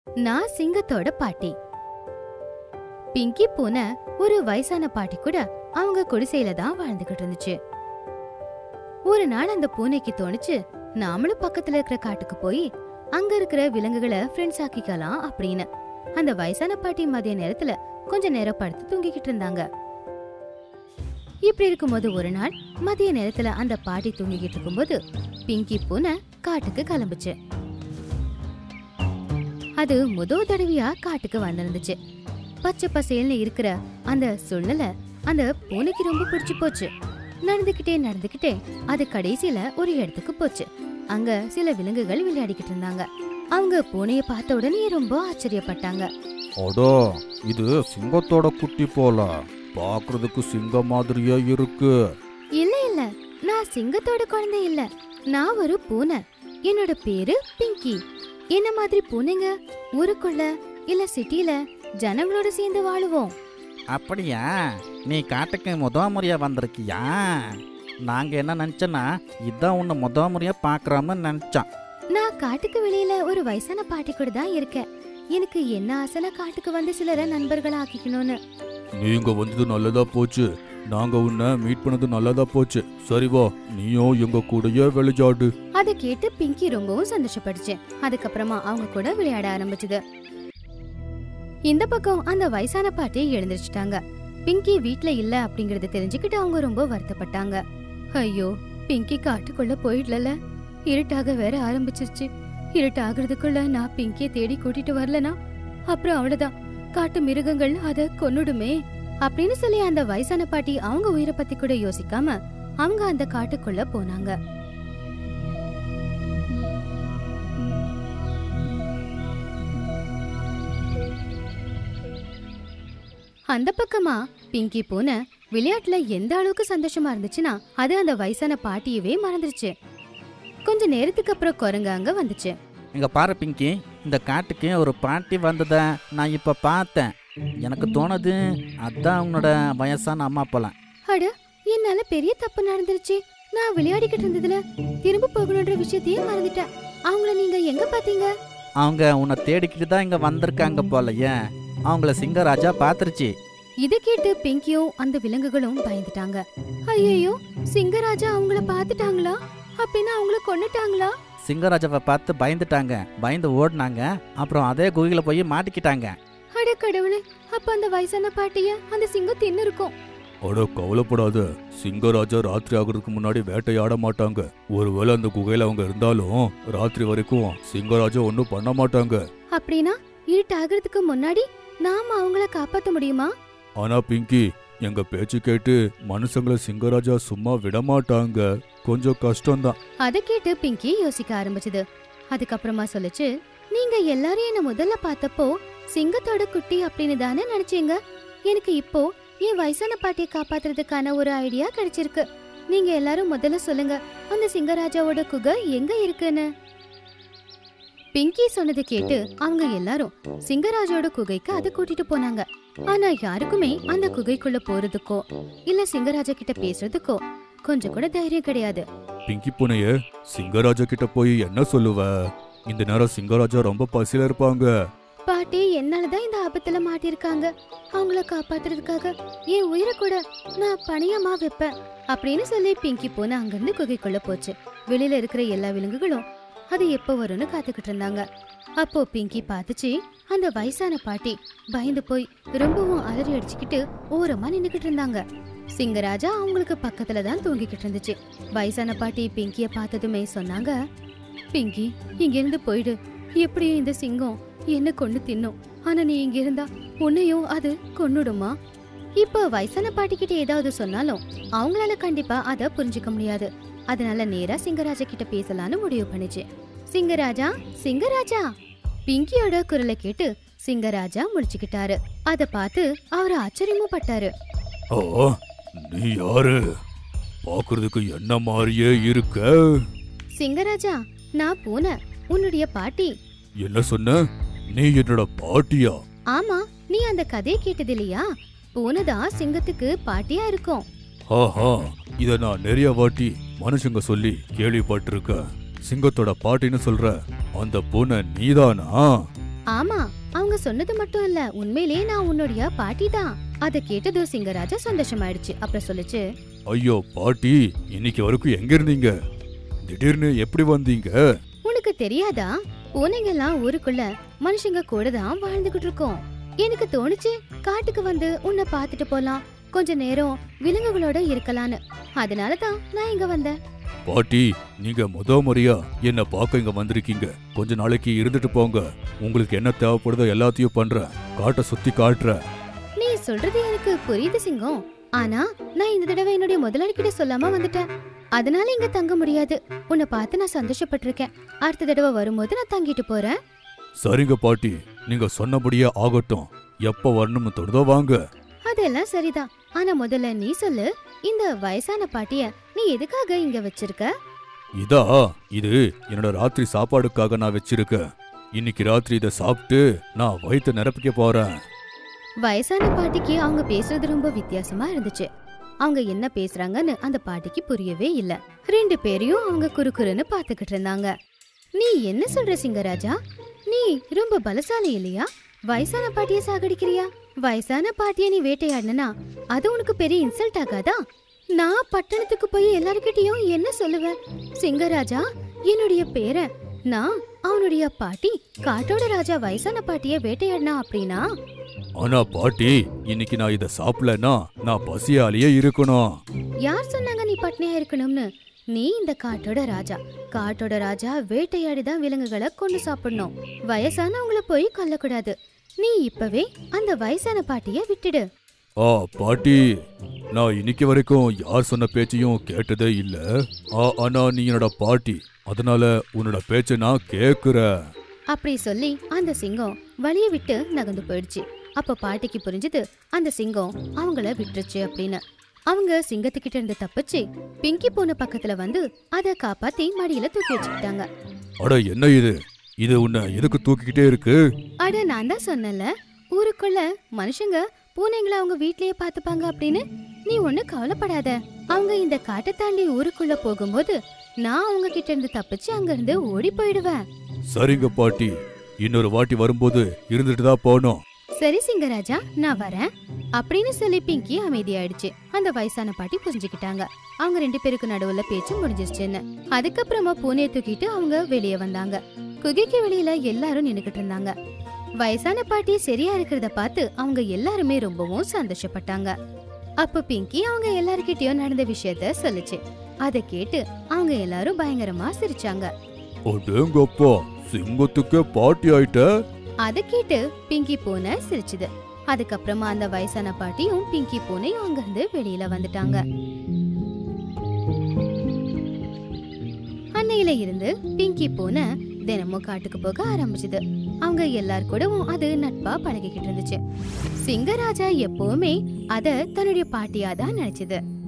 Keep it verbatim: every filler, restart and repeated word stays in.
நான் சிங்கத்தோட பாட்டி. பிங்கி பூனை ஒரு வயசான பாட்டி கூட அவங்க குடிசையில தான் வாழ்ந்துகிட்டு இருந்துச்சு. ஒரு நாள் அந்த பூனைக்கு தோணுச்சு, நாமளும் பக்கத்துல இருக்கிற காட்டுக்கு போய் அங்க இருக்கிற விலங்குகளை ஃப்ரெண்ட்ஸ் ஆக்கிக்கலாம் அப்படின்னு. அந்த வயசான பாட்டி மதிய நேரத்துல கொஞ்ச நேரம் படுத்து தூங்கிக்கிட்டு இருந்தாங்க. இப்படி இருக்கும்போது ஒரு நாள் மதிய நேரத்துல அந்த பாட்டி தூங்கிக்கிட்டு இருக்கும்போது பிங்கி பூனை காட்டுக்கு கிளம்புச்சு. அது முதல் தடவையா காட்டுக்கு வந்திருந்துச்சு. பச்சை பசேல்னு இருக்கிற அந்த சூழ்நிலை அந்த பூனைக்கு ரொம்ப பிடிச்சு போச்சு. நடந்துகிட்டே நடந்துகிட்டே அது கடைசியில ஒரு இடத்துக்கு போச்சு. அங்க சில விலங்குகள் விளையாடிக்கிட்டு இருந்தாங்க. அவங்க பூனைய பார்த்த உடனே ரொம்ப ஆச்சரியப்பட்டாங்க. அடோ, இது சிங்கத்தோட குட்டி போல, பாக்குறதுக்கு சிங்கம் மாதிரியே இருக்கு. இல்ல இல்ல, நான் சிங்கத்தோட குழந்தை இல்ல, நான் ஒரு பூனை. என்னோட பேரு பிங்கி. என்ன மாதிரி பூனைங்க ஊருக்குள்ள இல்ல சிட்டில ஜனங்களோட சேர்ந்து வாழுவோம். அப்படியா? நீ காட்டுக்கு முத முறையா வந்திருக்கியா? நாங்க என்ன நினைச்சோன்னா இதான் உன்னை முத முறையா பாக்குறோம்னு நினைச்சோம். நான் காட்டுக்கு வெளியில ஒரு வயசான பாட்டி கூட தான் இருக்கேன். எனக்கு என்ன ஆசைனா காட்டுக்கு வந்து சிலரை நண்பர்களா ஆக்கிக்கணும்னு. நீங்க வந்தது நல்லதா போச்சு. நாங்க உன்னை மீட் பண்ணது நல்லதா போச்சு. சரி வா, நீயும் எங்க கூடயே விளையாடு. அதை கேட்டு பிங்கி ரொம்பவும் சந்தோஷப்பட்டுச்சு. அதுக்கப்புறமா அவங்க கூட விளையாட ஆரம்பிச்சது. இந்த பக்கம் அந்த வயசான பாட்டி எழுந்திருச்சுட்டாங்க. பிங்கி வீட்ல இல்ல அப்படிங்கறத தெரிஞ்சுக்கிட்டு அவங்க ரொம்ப வருத்தப்பட்டாங்க. ஐயோ, பிங்கி காட்டுக்குள்ள போயிடல, இருட்டாக வேற ஆரம்பிச்சிருச்சு. இருட்டாகிறதுக்குள்ள நான் பிங்கிய தேடி கூட்டிட்டு வரலனா அப்புறம் அவ்வளவுதான், காட்டு மிருகங்கள் அத கொன்னுடுமே அப்படின்னு சொல்லி அந்த வயசான பாட்டி அவங்க உயிரை பத்தி கூட யோசிக்காம அவங்க அந்த காட்டுக்குள்ள போனாங்க. அந்த பக்கமா பிங்கி பூனை விளையாட்டுல எந்த அளவுக்கு சந்தோஷமா இருந்துச்சுன்னா அது அந்த வயசான பாட்டியவே மறந்துருச்சு. கொஞ்ச நேரத்துக்கு அப்புறம் குரங்கு அங்க வந்துச்சு. இங்க பாரு பிங்கி, இந்த காட்டுக்கு ஒரு பாட்டி வந்தத நான் இப்ப பார்த்தேன். எனக்கு தோணுது அதான் உன்னோட வயசான அம்மா போலாம். அட, என்னால பெரிய தப்பு நடந்துருச்சு. நான் விளையாடிக்கிட்டு இருந்ததுல திரும்ப போகணுன்ற விஷயத்தையே மறந்துட்டேன். அவங்கள நீங்க எங்க பாத்தீங்க? அவங்க உன்னை தேடிக்கிட்டு தான் இங்க வந்திருக்காங்க போலயே. அவங்கள சிங்கராஜா பாத்துருச்சு. இத கேட்டு பிங்கியும் அந்த விலங்குகளும் பயந்துட்டாங்க. ஐயோ, சிங்கராஜா அவங்கள பாத்துட்டாங்களா? அப்படின்னா அவங்கள கொன்னுட்டாங்களா? சிங்கராஜாவை பார்த்து பயந்துட்டாங்க, பயந்து ஓடினாங்க. அப்புறம் அதே குகையில போய் மாட்டிக்கிட்டாங்க. அட கடவுளே, அப்ப அந்த வயசான பாட்டிய அந்த சிங்கம் தின்னு இருக்கும். அட கவலைப்படாத, சிங்கராஜா ராத்திரி ஆகுறதுக்கு முன்னாடி வேட்டையாட மாட்டாங்க. ஒருவேளை அந்த குகையில அவங்க இருந்தாலும் ராத்திரி வரைக்கும் சிங்கராஜா ஒன்னும் பண்ண மாட்டாங்க. அப்படின்னா இருட்டு ஆகிறதுக்கு முன்னாடி நாம அவங்கள காப்பாத்த முடியுமா? ஆனா பிங்கி, எங்க பேச்சு கேட்டு மனுஷங்களை சிங்கராஜா சும்மா விட மாட்டாங்க. கொஞ்சம் கஷ்டம்தான். அத கேட்டு பிங்கி யோசிக்க ஆரம்பிச்சது. அதுக்கப்புறமா சொல்லுச்சு, நீங்க எல்லாரும் என்ன முதல்ல பார்த்தப்போ சிங்கத்தோட குட்டி அப்படின்னு தானே நினைச்சீங்க. எனக்கு இப்போ என் வயசான பாட்டியை காப்பாத்துறதுக்கான ஒரு ஐடியா கிடைச்சிருக்கு. நீங்க எல்லாரும் முதல்ல சொல்லுங்க, அந்த சிங்கராஜாவோட குகை எங்க இருக்குன்னு. பிங்கி சொன்னதை கேட்டு அவங்க எல்லாரும் சிங்கராஜோட குகைக்கு அதை கூட்டிட்டு போனாங்க. ஆனா யாருக்குமே அந்த குகைக்குள்ள போறதுக்கோ இல்ல சிங்கராஜா கிட்ட பேசுறதுக்கோ கொஞ்சம் கூட தைரியம் கிடையாது. பிங்கி பூனைய சிங்கராஜா கிட்ட போய் என்ன சொல்லுவ? இந்த நேரம் சிங்கராஜா ரொம்ப பசியில இருப்பாங்க. பாட்டி என்னாலதான் இந்த ஆபத்துல மாட்டிருக்காங்க. அவங்கள காப்பாத்துறதுக்காக என் உயிரை கூட நான் பணியமா வைப்பேன் அப்படின்னு சொல்லி பிங்கி பூனை அங்கிருந்து குகைக்குள்ள போச்சு. வெளியில இருக்கிற எல்லா விலங்குகளும் அது எப்ப வரும்னு காத்துக்கிட்டு இருந்தாங்க. அப்போ பிங்கி பாத்துச்சு, அந்த வயசான பாட்டி பயந்து போய் ரொம்பவும் அலறி அடிச்சுக்கிட்டு ஓரமா நின்னுக்கிட்டு இருந்தாங்க. சிங்கராஜா அவங்களுக்கு பக்கத்துலதான் தூங்கிக்கிட்டு இருந்துச்சு. வயசான பாட்டி பிங்கிய பார்த்ததுமே சொன்னாங்க, பிங்கி இங்க இருந்து போயிடு. எப்படியும் இந்த சிங்கம் என்ன கொண்டு தின்னும், ஆனா நீ இங்க இருந்தா உன்னையும் அது கொன்னுடுமா? இப்போ வயசான பாட்டி கிட்ட ஏதாவது சொன்னாலும் அவங்களால கண்டிப்பா அத புரிஞ்சுக்க முடியாது. அதனால நேரா சிங்கராஜா கிட்ட பேசலான்னு முடிவு பண்ணிச்சு. சிங்கராஜா, சிங்கராஜா! பிங்கியோட குரலை கேட்டு சிங்கராஜா முடிச்சுக்கிட்டாரு. அத பார்த்து அவரு ஆச்சரியமும் பட்டாரு. ஓ, நீ யாரு? பாக்குறதுக்கு என்ன மாதிரியே இருக்க. சிங்கராஜா, நான் பூனை, உன்னுடைய பாட்டி. என்ன சொன்ன? நீ என்னோட பாட்டியா? ஆமா, நீ அந்த கதையை கேட்டது இல்லையா? பூனைதான் சிங்கத்துக்கு பாட்டியா இருக்கும். ஆஹா, இத நான் நிறைய வாட்டி மனுஷங்க சொல்லி கேள்விப்பட்டிருக்க. சிங்கத்தோட பாட்டின்னு சொல்ற அந்த பூனை நீதானா? ஆமா, அவங்க சொன்னது மட்டும் இல்ல, உண்மையிலேயே நான் உன்னுடைய பாட்டி தான். அத கேட்டதும் சிங்கராஜா சந்தோஷமாயிடுச்சு. அப்புறம் சொல்லுச்சு, ஐயோ பாட்டி, இன்னைக்கு வரைக்கும் எங்க இருந்தீங்க? திடீர்னு எப்படி வந்தீங்க? உனக்கு தெரியாதா, பூனைங்கெல்லாம் ஊருக்குள்ள மனுஷங்க கூட தான் வாழ்ந்துகிட்டு இருக்கோம். எனக்கு தோணுச்சு காட்டுக்கு வந்து உன்னை பாத்துட்டு போலாம், கொஞ்ச நேரம் விலங்குகளோட இருக்கலான்னு. அதனாலதான் நான் இங்க வந்தேன். பாட்டி, நீங்க முத முறையா என்ன பார்க்க இங்க வந்திருக்கீங்க. கொஞ்ச நாளைக்கு இருந்துட்டு போங்க. உங்களுக்கு என்ன தேவைப்படுதோ எல்லாத்தையும் பண்றேன். காட்டை சுத்தி காட்டுறேன். நீ சொல்றது எனக்கு புரியுது சிங்கம். ஆனா நான் இந்த தடவை என்னுடைய முதலாளி கிட்ட சொல்லாம வந்துட்டேன். அதனால இங்க தங்க முடியாது. உன்னை பார்த்து நான் சந்தோஷப்பட்டிருக்கேன். அடுத்த தடவை வரும்போது நான் தங்கிட்டு போறேன். சரிங்க பாட்டி, நீங்க சொன்னபடியே ஆகட்டும். எப்ப வரணும்னு தோணுதோ வாங்க. அதெல்லாம் சரிதான். ஆனா முதல்ல நீ சொல்லு, இந்த வயசான பாட்டிய நீ எதுக்காக இங்க வச்சிருக்க? இதா, இது என்னோட ராத்திரி சாப்பாடுக்காக நான் வச்சிருக்கேன். இன்னைக்கு ராத்திரி இதை சாப்பிட்டு நான் வயிற்று நிரப்பிக்க போறேன். வயசான பாட்டிக்கு அவங்க பேசுறது ரொம்ப வித்தியாசமா இருந்துச்சு. அவங்க என்ன பேசுறாங்கன்னு அந்த பாட்டிக்கு புரியவே இல்ல. ரெண்டு பேரையும் அவங்க குறுக்குறுன்னு பாத்துக்கிட்டு இருந்தாங்க. நீ என்ன சொல்ற சிங்கராஜா? நீ ரொம்ப பலசாலி இல்லையா? வயசான பாட்டிய சாகடிக்கிறியா? வயசான பாட்டிய நீ வேட்டையாடுனா அது உனக்கு பெரிய இன்சல்ட் ஆகாதா? நான் பட்டணத்துக்கு போய் எல்லார்கிட்டயும் என்ன சொல்லுவேன்? சிங்கராஜா என்னுடைய பேரன், நான் அவனுடைய பாட்டி. காட்டோட ராஜா வயசான பாட்டிய வேட்டையாடினா அப்படின்னா? ஆனா பாட்டி, இன்னைக்கு நான் இத சாப்பிடலன்னா நான் பசியாலேயே இருக்கணும். யார் சொன்னாங்க நீ பட்னியா இருக்கணும்னு? நீ இந்த காட்டோட ராஜா. காட்டோட ராஜா வேட்டையாடிதான் விலங்குகளை கொண்டு சாப்பிடணும். வயசானவங்கள போய் கொல்லக்கூடாது. நீ இப்பவே அந்த வயசான பாட்டிய விட்டுடு. ஆ பாட்டி, நான் இன்னைக்கு வரைக்கும் யார் சொன்ன பேச்சையும் கேட்டதே இல்ல. ஆ ஆனா நீ என்னோட பாட்டி, அதனால உன்னோட பேச்ச நான் கேக்குறேன். அப்படி சொல்லி அந்த சிங்கம் வழிய விட்டு நகர்ந்து போயிடுச்சு. அப்ப பாட்டிக்கு புரிஞ்சது அந்த சிங்கம் அவங்கள விட்டுருச்சு அப்படின்னு. அவங்க சிங்கத்துக்கிட்ட இருந்து தப்பிச்சு பிங்கி போன பக்கத்துல வந்து அத காப்பாத்தி மடியில தூக்கி வச்சுக்கிட்டாங்க. அட என்ன இது? இது உன்னை எதுக்கு தூக்கிக்கிட்டே இருக்கு? அட நான் தான் சொன்னல, ஊருக்குள்ள மனுஷங்க பூனைங்களை அவங்க வீட்லயே பாத்துப்பாங்க அப்படின்னு. நீ ஒண்ணு கவலைப்படாத. அவங்க இந்த காட்டை தாண்டி ஊருக்குள்ள போகும்போது நான் அவங்க கிட்ட இருந்து தப்பிச்சு அங்க இருந்து ஓடி போயிடுவேன். சரிங்க பாட்டி, இன்னொரு வாட்டி வரும்போது இருந்துட்டு தான் போனோம். சரி சிங்கராஜா, நான் வரேன் அப்படின்னு சொல்லி பிங்கி அமைதியாயிடுச்சு. அந்த வயசான பாட்டி புரிஞ்சுக்கிட்டாங்க அவங்க ரெண்டு பேருக்கு நடுவுல பேச்சு முடிஞ்சிருச்சுன்னு. அதுக்கப்புறமா பூனையை தூக்கிட்டு அவங்க வெளியே வந்தாங்க. குகைக்கு வெளியில எல்லாரும் நின்னுகிட்டு இருந்தாங்க. வயசான பாட்டி சரியா இருக்கிறத பார்த்து அவங்க எல்லாருமே ரொம்பவும் சந்தோஷப்பட்டாங்க. அப்ப பிங்கி அவங்க எல்லார்கிட்டயும் நடந்த விஷயத்த சொல்லுச்சு. அதை கேட்டு அவங்க எல்லாரும் பயங்கரமா சிரிச்சாங்க. அடேங்கப்பா, சிங்கத்துக்கு பாட்டி ஆயிட்ட? அதை கேட்டு பிங்கி பூனை சிரிச்சுது. அதுக்கப்புறமா அந்த வயசான பாட்டியும் பிங்கி பூனையும் அங்கிருந்து வெளியில வந்துட்டாங்க. அன்னையில இருந்து பிங்கி பூனை தினமும் காட்டுக்கு போக ஆரம்பிச்சது. அவங்க எல்லார் கூடவும் அது நட்பா பழகிக்கிட்டு இருந்துச்சு. சிங்கராஜா எப்பவுமே அத தன்னுடைய பாட்டியா தான் நினைச்சது.